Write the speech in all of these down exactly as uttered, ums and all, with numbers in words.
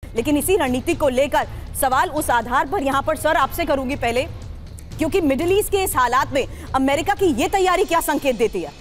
लेकिन इसी रणनीति को लेकर सवाल उस आधार पर यहां पर सर आपसे करूंगी पहले, क्योंकि मिडिल ईस्ट के इस हालात में अमेरिका की यह तैयारी क्या संकेत देती है?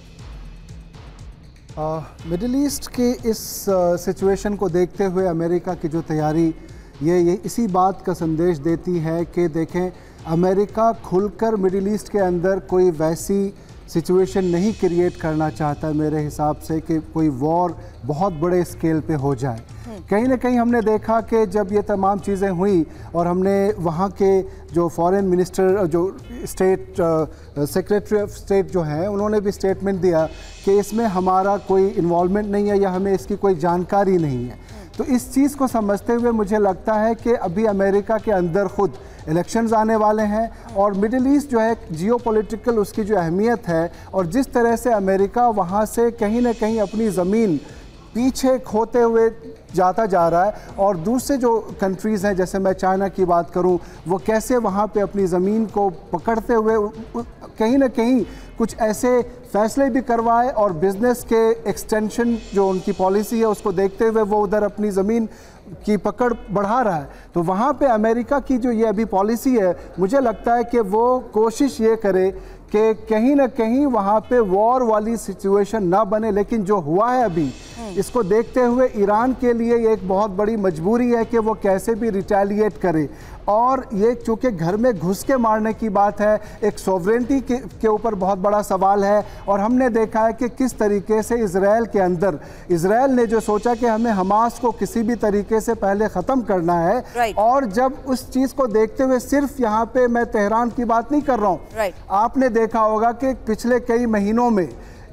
मिडिल ईस्ट के इस सिचुएशन को देखते हुए अमेरिका की जो तैयारी ये ये इसी बात का संदेश देती है कि देखें, अमेरिका खुलकर मिडिल ईस्ट के अंदर कोई वैसी सिचुएशन नहीं क्रिएट करना चाहता मेरे हिसाब से कि कोई वॉर बहुत बड़े स्केल पे हो जाए। कहीं ना कहीं हमने देखा कि जब ये तमाम चीज़ें हुई और हमने वहाँ के जो फॉरेन मिनिस्टर, जो स्टेट सेक्रेटरी ऑफ स्टेट जो हैं, उन्होंने भी स्टेटमेंट दिया कि इसमें हमारा कोई इन्वॉल्वमेंट नहीं है या हमें इसकी कोई जानकारी नहीं है। तो इस चीज़ को समझते हुए मुझे लगता है कि अभी अमेरिका के अंदर खुद इलेक्शंस आने वाले हैं और मिडिल ईस्ट जो है जियोपॉलिटिकल उसकी जो अहमियत है और जिस तरह से अमेरिका वहाँ से कहीं ना कहीं अपनी ज़मीन पीछे खोते हुए जाता जा रहा है और दूसरे जो कंट्रीज़ हैं, जैसे मैं चाइना की बात करूं, वो कैसे वहाँ पे अपनी ज़मीन को पकड़ते हुए कहीं ना कहीं कुछ ऐसे फैसले भी करवाए और बिज़नेस के एक्सटेंशन जो उनकी पॉलिसी है उसको देखते हुए वो उधर अपनी ज़मीन की पकड़ बढ़ा रहा है। तो वहाँ पे अमेरिका की जो ये अभी पॉलिसी है, मुझे लगता है कि वो कोशिश ये करे कि कहीं ना कहीं वहाँ पे वॉर वाली सिचुएशन ना बने। लेकिन जो हुआ है अभी, इसको देखते हुए ईरान के लिए ये एक बहुत बड़ी मजबूरी है कि वो कैसे भी रिटेलिएट करे और ये चूँकि घर में घुस के मारने की बात है, एक सॉवरेंटी के, के ऊपर बहुत बड़ा सवाल है। और हमने देखा है कि किस तरीके से इजराइल के अंदर इजराइल ने जो सोचा कि हमें हमास को किसी भी तरीके से पहले ख़त्म करना है, right. और जब उस चीज़ को देखते हुए, सिर्फ यहाँ पे मैं तेहरान की बात नहीं कर रहा हूँ, right. आपने देखा होगा कि पिछले कई महीनों में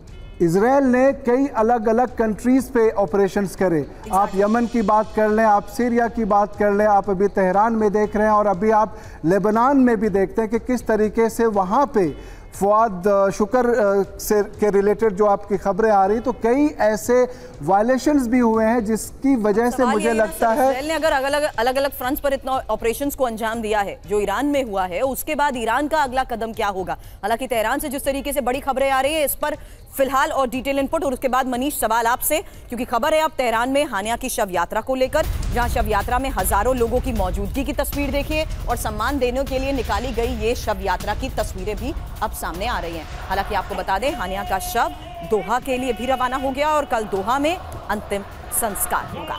इजराइल ने कई अलग अलग कंट्रीज़ पे ऑपरेशंस करे। exactly. आप यमन की बात कर लें, आप सीरिया की बात कर लें, आप अभी तेहरान में देख रहे हैं और अभी आप लेबनान में भी देखते हैं कि किस तरीके से वहाँ पे फवाद शुक्र से के रिलेटेड जो आपकी खबरें आ रही, तो कई ऐसे वायलेशंस भी हुए हैं जिसकी वजह से मुझे लगता है इजराइल ने अगर अलग अलग अलग फ्रंट्स पर इतना ऑपरेशंस को अंजाम दिया है जो ईरान में हुआ है, उसके बाद ईरान का अगला कदम क्या होगा? हालांकि तेहरान से जिस तरीके से बड़ी खबरें आ रही है इस पर फिलहाल और डिटेल इनपुट, और उसके बाद मनीष सवाल आपसे, क्योंकि खबर है अब तेहरान में हानिया की शव यात्रा को लेकर, जहां शव यात्रा में हजारों लोगों की मौजूदगी की तस्वीर देखिए और सम्मान देने के लिए निकाली गई ये शव यात्रा की तस्वीरें भी अब सामने आ रही हैं। हालांकि आपको बता दें, हानिया का शव दोहा के लिए भी रवाना हो गया और कल दोहा में अंतिम संस्कार होगा।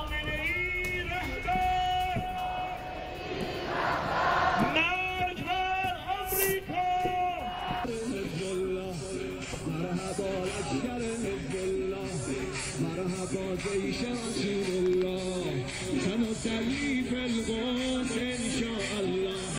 مرحبا جيش رسول الله كانوا سيف الغور